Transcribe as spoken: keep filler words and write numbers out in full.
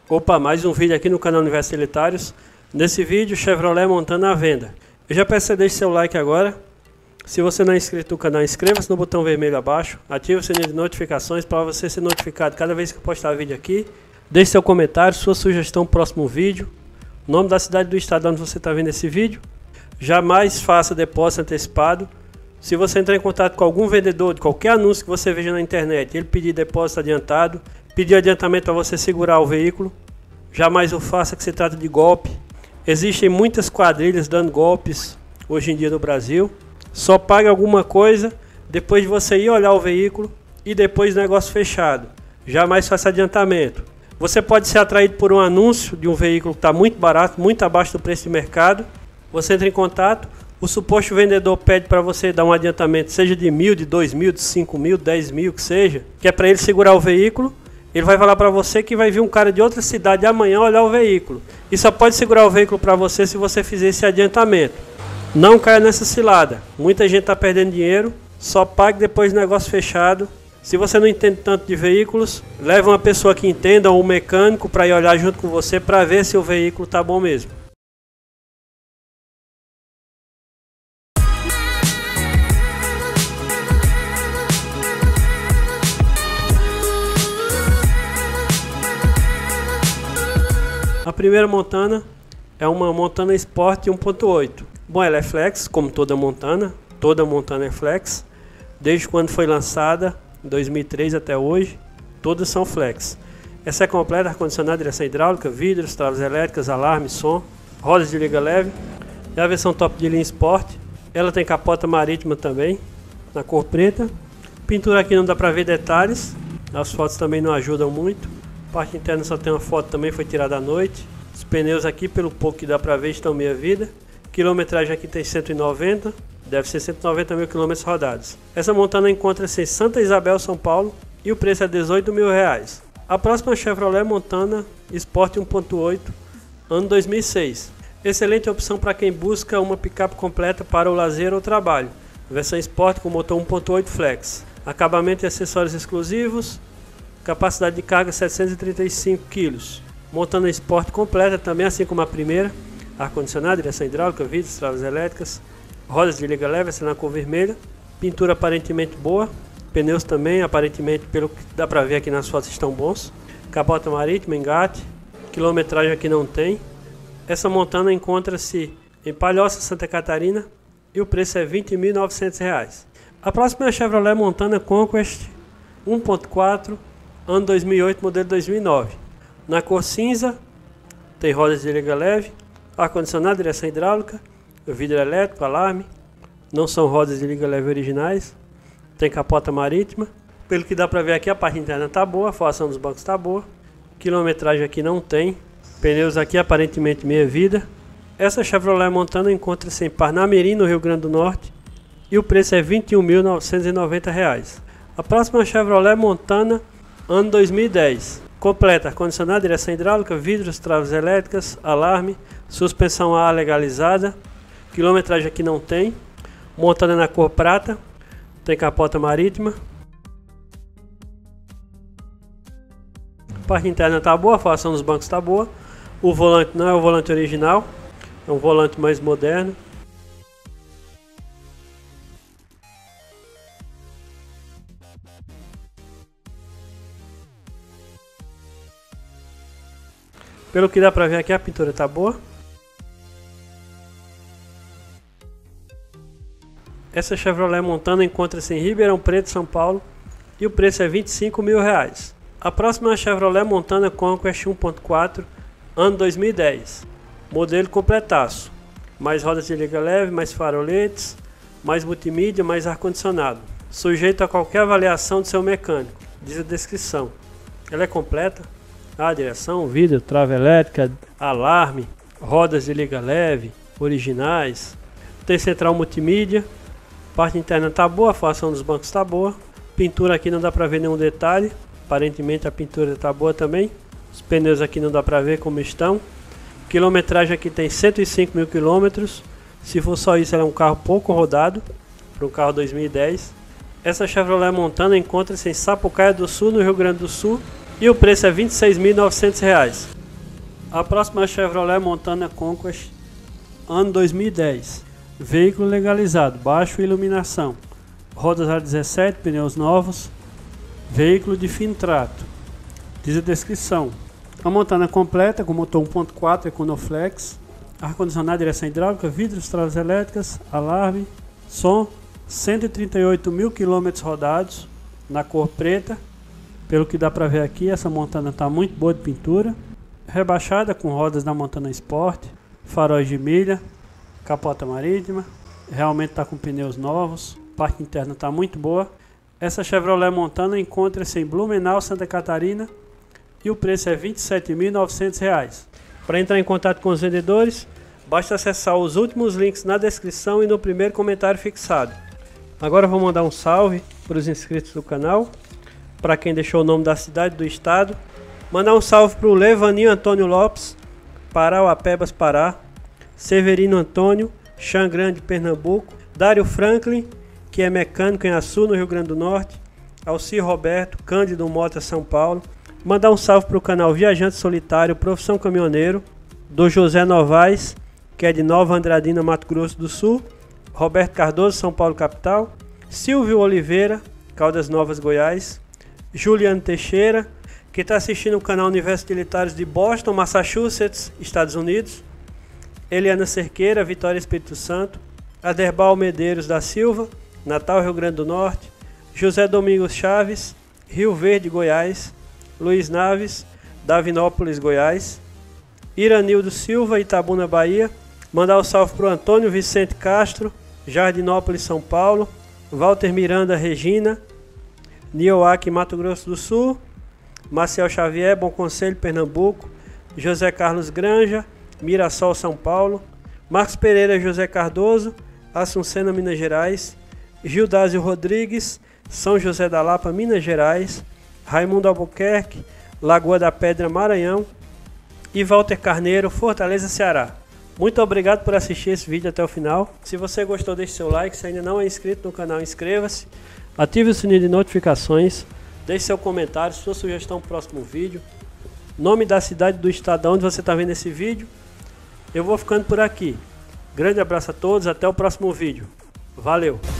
Opa, mais um vídeo aqui no canal Universo Utilitários. Nesse vídeo, Chevrolet Montana à venda. Eu já peço que você deixe seu like agora. Se você não é inscrito no canal, inscreva-se no botão vermelho abaixo. Ative o sininho de notificações para você ser notificado cada vez que eu postar vídeo aqui. Deixe seu comentário, sua sugestão para o próximo vídeo. Nome da cidade do estado onde você está vendo esse vídeo. Jamais faça depósito antecipado. Se você entrar em contato com algum vendedor de qualquer anúncio que você veja na internet, ele pedir depósito adiantado, pedir adiantamento para você segurar o veículo, jamais o faça, que se trata de golpe. Existem muitas quadrilhas dando golpes hoje em dia no Brasil. Só pague alguma coisa depois de você ir olhar o veículo e depois do negócio fechado. Jamais faça adiantamento. Você pode ser atraído por um anúncio de um veículo que está muito barato, muito abaixo do preço de mercado. Você entra em contato, o suposto vendedor pede para você dar um adiantamento, seja de mil, de dois mil, de cinco mil, dez mil, que seja, que é para ele segurar o veículo. Ele vai falar para você que vai vir um cara de outra cidade amanhã olhar o veículo. E só pode segurar o veículo para você se você fizer esse adiantamento. Não caia nessa cilada. Muita gente está perdendo dinheiro. Só pague depois do negócio fechado. Se você não entende tanto de veículos, leve uma pessoa que entenda, ou um mecânico, para ir olhar junto com você para ver se o veículo está bom mesmo. A primeira Montana é uma Montana Sport um ponto oito. Bom, ela é flex, como toda Montana. Toda Montana é flex. Desde quando foi lançada, em dois mil e três até hoje, todas são flex. Essa é completa, ar-condicionado, direção hidráulica, vidros, travas elétricas, alarme, som, rodas de liga leve. É a versão top de linha Sport. Ela tem capota marítima também, na cor preta. Pintura aqui não dá para ver detalhes. As fotos também não ajudam muito. Parte interna só tem uma foto, também foi tirada à noite. Os pneus aqui, pelo pouco que dá pra ver, estão meia vida. Quilometragem aqui tem cento e noventa, deve ser cento e noventa mil quilômetros rodados. Essa Montana encontra-se em Santa Isabel, São Paulo, e o preço é dezoito mil reais. A próxima Chevrolet Montana Sport um ponto oito, ano dois mil e seis. Excelente opção para quem busca uma picape completa para o lazer ou trabalho. Versão Sport com motor um ponto oito flex. Acabamento e acessórios exclusivos. Capacidade de carga setecentos e trinta e cinco quilos. Montana Sport completa também, assim como a primeira. Ar-condicionado, direção hidráulica, vidros, travas elétricas, rodas de liga leve, essa na cor vermelha. Pintura aparentemente boa. Pneus também, aparentemente, pelo que dá pra ver aqui nas fotos, estão bons. Capota marítima, engate. Quilometragem aqui não tem. Essa Montana encontra-se em Palhoça, Santa Catarina, e o preço é vinte mil e novecentos reais. A próxima é a Chevrolet Montana Conquest um ponto quatro, ano dois mil e oito, modelo dois mil e nove. Na cor cinza, tem rodas de liga leve, ar-condicionado, direção hidráulica, vidro elétrico, alarme. Não são rodas de liga leve originais. Tem capota marítima. Pelo que dá pra ver aqui, a parte interna tá boa, a forração dos bancos tá boa. Quilometragem aqui não tem. Pneus aqui aparentemente meia vida. Essa Chevrolet Montana encontra-se em Parnamirim, no Rio Grande do Norte, e o preço é vinte e um mil novecentos e noventa reais. A próxima Chevrolet Montana ano dois mil e dez. Completa, ar-condicionado, direção hidráulica, vidros, travas elétricas, alarme, suspensão A legalizada. Quilometragem aqui não tem. Montana na cor prata. Tem capota marítima. A parte interna tá boa, a forração dos bancos tá boa. O volante não é o volante original, é um volante mais moderno. Pelo que dá pra ver aqui, a pintura tá boa. Essa Chevrolet Montana encontra-se em Ribeirão Preto, São Paulo, e o preço é vinte e cinco mil reais. A próxima é a Chevrolet Montana Conquest um ponto quatro, ano dois mil e dez. Modelo completaço. Mais rodas de liga leve, mais faroletes, mais multimídia, mais ar-condicionado. Sujeito a qualquer avaliação do seu mecânico, diz a descrição. Ela é completa. A direção, vidro, trava elétrica, alarme, rodas de liga leve, originais. Tem central multimídia. Parte interna tá boa, a forração dos bancos tá boa. Pintura aqui não dá pra ver nenhum detalhe. Aparentemente a pintura tá boa também. Os pneus aqui não dá pra ver como estão. Quilometragem aqui tem cento e cinco mil quilômetros. Se for só isso, ela é um carro pouco rodado, para um carro dois mil e dez. Essa Chevrolet Montana encontra-se em Sapucaia do Sul, no Rio Grande do Sul, e o preço é vinte e seis mil e novecentos reais. A próxima é a Chevrolet Montana Conquest, ano dois mil e dez. Veículo legalizado, baixo iluminação, rodas A dezessete, pneus novos, veículo de fino trato. Diz a descrição: a Montana completa com motor um ponto quatro Econoflex, ar-condicionado, direção hidráulica, vidros, travas elétricas, alarme, som, cento e trinta e oito mil quilômetros rodados, na cor preta. Pelo que dá para ver aqui, essa Montana está muito boa de pintura, rebaixada com rodas da Montana Sport, faróis de milha, capota marítima, realmente está com pneus novos, parte interna está muito boa. Essa Chevrolet Montana encontra-se em Blumenau, Santa Catarina, e o preço é vinte e sete mil e novecentos reais. Para entrar em contato com os vendedores, basta acessar os últimos links na descrição e no primeiro comentário fixado. Agora eu vou mandar um salve para os inscritos do canal, para quem deixou o nome da cidade e do estado. Mandar um salve para o Levaninho Antônio Lopes, Parauapebas, Pará, Severino Antônio, Xangrande, Pernambuco, Dário Franklin, que é mecânico em Açu, no Rio Grande do Norte, Alci Roberto, Cândido Mota, São Paulo. Mandar um salve para o canal Viajante Solitário, Profissão Caminhoneiro, do José Novaes, que é de Nova Andradina, Mato Grosso do Sul, Roberto Cardoso, São Paulo, capital, Silvio Oliveira, Caldas Novas, Goiás, Juliano Teixeira, que está assistindo o canal Universo Utilitários de Boston, Massachusetts, Estados Unidos, Eliana Cerqueira, Vitória, Espírito Santo, Aderbal Medeiros da Silva, Natal, Rio Grande do Norte, José Domingos Chaves, Rio Verde, Goiás, Luiz Naves, Davinópolis, Goiás, Iranildo Silva, Itabuna, Bahia. Mandar o um salve para o Antônio Vicente Castro, Jardinópolis, São Paulo, Walter Miranda, Regina, Nioaque, Mato Grosso do Sul, Marcel Xavier, Bom Conselho, Pernambuco, José Carlos Granja, Mirassol, São Paulo, Marcos Pereira, José Cardoso, Assuncena, Minas Gerais, Gildásio Rodrigues, São José da Lapa, Minas Gerais, Raimundo Albuquerque, Lagoa da Pedra, Maranhão, e Walter Carneiro, Fortaleza, Ceará. Muito obrigado por assistir esse vídeo até o final. Se você gostou, deixe seu like. Se ainda não é inscrito no canal, inscreva-se. Ative o sininho de notificações. Deixe seu comentário, sua sugestão para o próximo vídeo. Nome da cidade, do estado onde você está vendo esse vídeo. Eu vou ficando por aqui. Grande abraço a todos, até o próximo vídeo. Valeu!